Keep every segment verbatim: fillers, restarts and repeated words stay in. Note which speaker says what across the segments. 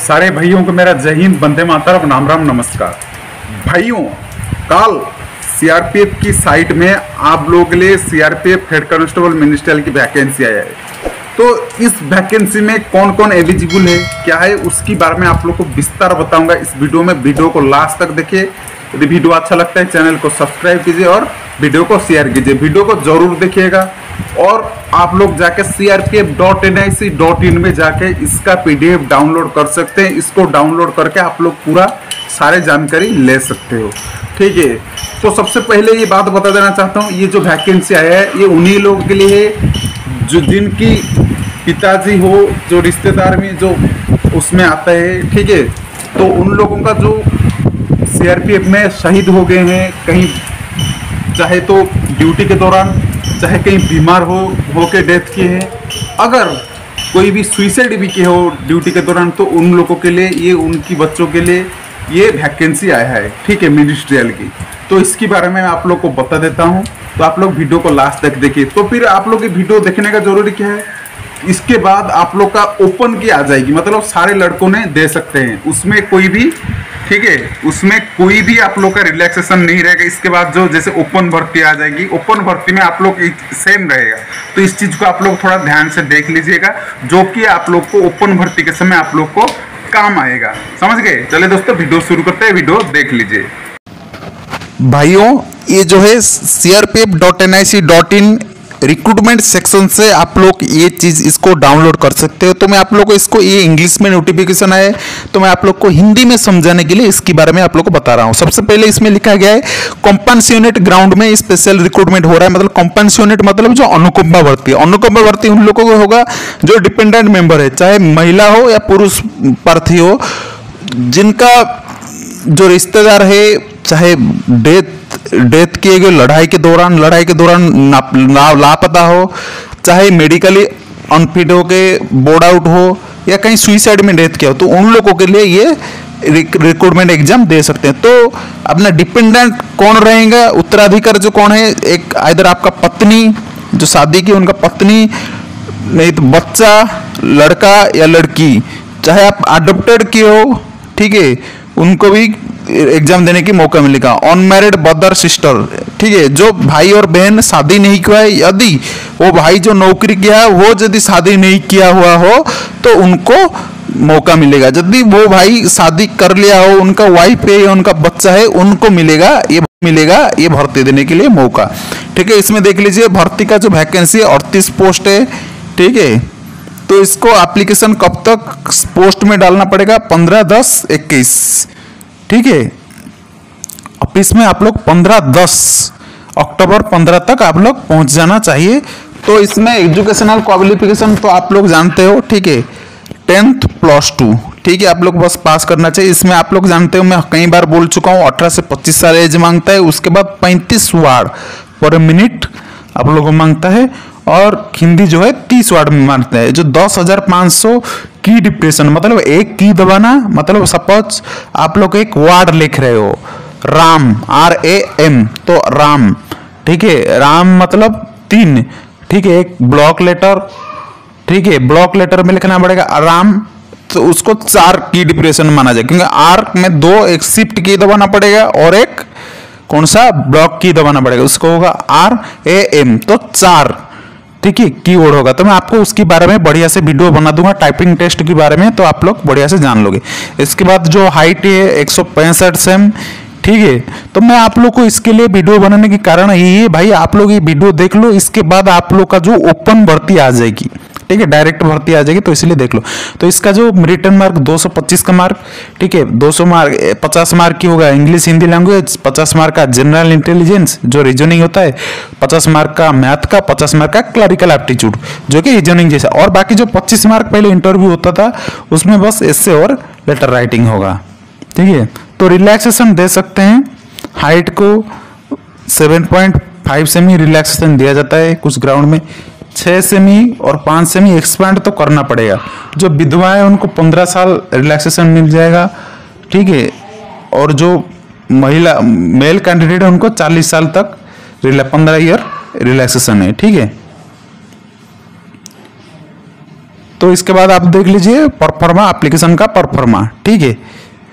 Speaker 1: सारे भाइयों को मेरा जय हिंद, वंदे मातरम, राम राम, नमस्कार। भाइयों, कल सीआरपीएफ की साइट में आप लोगों के लिए सीआरपीएफ हेड कांस्टेबल मिनिस्ट्रियल की वैकेंसी आया है। तो इस वैकेंसी में कौन कौन एलिजिबल है, क्या है, उसकी बारे में आप लोग को विस्तार बताऊंगा इस वीडियो में। वीडियो को लास्ट तक देखिए। यदि वीडियो अच्छा लगता है चैनल को सब्सक्राइब कीजिए और वीडियो को शेयर कीजिए। वीडियो को जरूर देखिएगा और आप लोग जाके C R P F dot N I C dot in में जाके इसका पीडीएफ डाउनलोड कर सकते हैं। इसको डाउनलोड करके आप लोग पूरा सारे जानकारी ले सकते हो, ठीक है। तो सबसे पहले ये बात बता देना चाहता हूँ, ये जो वैकेंसी आया है ये उन्हीं लोगों के लिए है जो जिनकी पिताजी हो, जो रिश्तेदार में जो उसमें आता है, ठीक है। तो उन लोगों का जो सीआरपीएफ में शहीद हो गए हैं, कहीं चाहे तो ड्यूटी के दौरान, चाहे कहीं बीमार हो हो के डेथ किए हैं, अगर कोई भी सुइसाइड भी किए हो ड्यूटी के दौरान, तो उन लोगों के लिए ये, उनकी बच्चों के लिए ये वैकेंसी आया है, ठीक है, मिनिस्ट्रियल की। तो इसके बारे में आप लोग को बता देता हूँ, तो आप लोग वीडियो को लास्ट तक देखिए। तो फिर आप लोग ये वीडियो देखने का जरूरी क्या है, इसके बाद आप लोग का ओपन की आ जाएगी, मतलब सारे लड़कों ने दे सकते हैं, उसमें कोई भी, ठीक है, उसमें कोई भी आप लोग का रिलैक्सेशन नहीं रहेगा। इसके बाद जो जैसे ओपन भर्ती आ जाएगी, ओपन भर्ती में आप लोग सेम रहेगा। तो इस चीज को आप लोग थोड़ा ध्यान से देख लीजिएगा, जो कि आप लोग को ओपन भर्ती के समय आप लोग को काम आएगा, समझ गए। चलिए दोस्तों, वीडियो शुरू करते हैं, वीडियो देख लीजिए।
Speaker 2: भाइयों, ये जो है C R P F dot N I C dot in recruitment section से आप लोग ये चीज़ इसको डाउनलोड कर सकते हो। तो मैं आप लोग को इसको, ये इंग्लिश में नोटिफिकेशन है, तो मैं आप लोग को हिंदी में समझाने के लिए इसके बारे में आप लोग को बता रहा हूँ। सबसे पहले इसमें लिखा गया है कॉम्पनसेटेड ग्राउंड में स्पेशल रिक्रूटमेंट हो रहा है। मतलब कॉम्पनसेटेड मतलब जो अनुकंपा भर्ती है। अनुकंपा भर्ती उन लोगों को होगा जो डिपेंडेंट मेंबर है, चाहे महिला हो या पुरुष प्रार्थी हो, जिनका जो रिश्तेदार है, चाहे डेथ डेथ किए गए लड़ाई के दौरान लड़ाई के दौरान लापता हो, चाहे मेडिकली अनफिट हो के बोर्ड आउट हो, या कहीं सुइसाइड में डेथ किया हो, तो उन लोगों के लिए ये रिक्रूटमेंट एग्जाम दे सकते हैं। तो अपना डिपेंडेंट कौन रहेगा, उत्तराधिकार जो कौन है, एक इधर आपका पत्नी जो शादी की, उनका पत्नी, नहीं तो बच्चा, लड़का या लड़की, चाहे आप अडॉप्टेड किए हो, ठीक है, उनको भी एग्जाम देने की मौका मिलेगा। अनमैरिड ब्रदर सिस्टर, ठीक है, जो भाई और बहन शादी नहीं किया है, यदि वो भाई जो नौकरी किया है वो यदि शादी नहीं किया हुआ हो तो उनको मौका मिलेगा। यदि वो भाई शादी कर लिया हो, उनका वाइफ है या उनका बच्चा है, उनको मिलेगा ये मिलेगा ये भर्ती देने के लिए मौका, ठीक है। इसमें देख लीजिए भर्ती का जो वैकेंसी है अड़तीस पोस्ट है, ठीक है। तो इसको एप्लीकेशन कब तक पोस्ट में डालना पड़ेगा, पंद्रह दस इक्कीस, ठीक है। अब इसमें आप लोग पंद्रह दस अक्टूबर पंद्रह तक आप लोग पहुंच जाना चाहिए। तो इसमें एजुकेशनल क्वालिफिकेशन तो आप लोग जानते हो, ठीक है, टेंथ प्लस टू, ठीक है, आप लोग बस पास करना चाहिए। इसमें आप लोग जानते हो, मैं कई बार बोल चुका हूँ, अठारह से पच्चीस साल एज मांगता है। उसके बाद पैंतीस वर्ड पर मिनट आप लोगों को मांगता है, और हिंदी जो है तीस वर्ड में मांगता है। जो दस हजार पाँच सौ की डिप्रेशन, मतलब एक की दबाना, मतलब सपोज आप लोग एक वर्ड लिख रहे हो, राम, आर ए एम, तो राम, ठीक है, राम मतलब तीन, ठीक है, एक ब्लॉक लेटर, ठीक है, ब्लॉक लेटर में लिखना पड़ेगा राम, तो उसको चार की डिप्रेशन माना जाए, क्योंकि आर में दो, एक शिफ्ट की दबाना पड़ेगा और एक कौन सा ब्लॉक की दबाना पड़ेगा, उसको होगा आर ए एम, तो चार, ठीक है, कीवर्ड होगा। तो मैं आपको उसके बारे में बढ़िया से वीडियो बना दूंगा, टाइपिंग टेस्ट के बारे में, तो आप लोग बढ़िया से जान लोगे। इसके बाद जो हाइट है एक सौ पैंसठ सेम, ठीक है। तो मैं आप लोग को इसके लिए वीडियो बनाने के कारण यही है भाई, आप लोग ये वीडियो देख लो, इसके बाद आप लोग का जो ओपन भर्ती आ जाएगी, ठीक है, डायरेक्ट भर्ती आ जाएगी, तो इसलिए देख लो। तो इसका जो रिटर्न मार्क दो सौ पच्चीस का मार्क, ठीक है, दो सौ मार्क पचास मार्क की होगा इंग्लिश हिंदी लैंग्वेज, पचास मार्क का जनरल इंटेलिजेंस जो रीजनिंग होता है, पचास मार्क का मैथ का, पचास मार्क का क्लरिकल एप्टीट्यूड जो कि रीजनिंग जैसा, और बाकी जो पच्चीस मार्क पहले इंटरव्यू होता था उसमें बस एस्से और लेटर राइटिंग होगा, ठीक है। तो रिलैक्सेशन दे सकते हैं, हाइट को सात पॉइंट पाँच सेमी रिलैक्सेशन दिया जाता है, कुछ ग्राउंड में छः सेमी और पाँच सेमी एक्सपैंड तो करना पड़ेगा। जो विधवा है उनको पंद्रह साल रिलैक्सेशन मिल जाएगा, ठीक है, और जो महिला मेल कैंडिडेट है उनको चालीस साल तक पंद्रह ईयर रिलैक्सेशन है, ठीक है। तो इसके बाद आप देख लीजिए परफॉर्मा एप्लीकेशन का परफॉर्मा, ठीक है।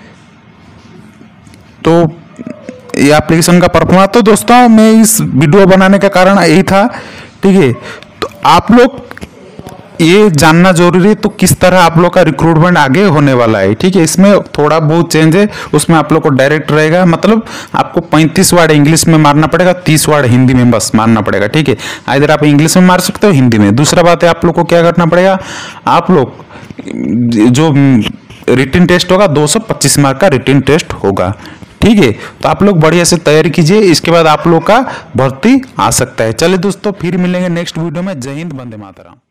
Speaker 2: तो ये एप्लीकेशन का परफॉर्मा, तो दोस्तों मैं इस वीडियो बनाने का कारण यही था, ठीक है। तो आप लोग ये जानना जरूरी है तो किस तरह आप लोग का रिक्रूटमेंट आगे होने वाला है, ठीक है। इसमें थोड़ा बहुत चेंज है, उसमें आप लोग को डायरेक्ट रहेगा, मतलब आपको पैंतीस वर्ड इंग्लिश में मारना पड़ेगा, तीस वर्ड हिंदी में बस मारना पड़ेगा, ठीक है। इधर आप इंग्लिश में मार सकते हो, हिंदी में। दूसरा बात है आप लोग को क्या करना पड़ेगा, आप लोग जो रिटन टेस्ट होगा दो सौ पच्चीस मार्क का रिटन टेस्ट होगा, ठीक है। तो आप लोग बढ़िया से तैयारी कीजिए, इसके बाद आप लोग का भर्ती आ सकता है। चलिए दोस्तों फिर मिलेंगे नेक्स्ट वीडियो में। जय हिंद, वंदे मातरम।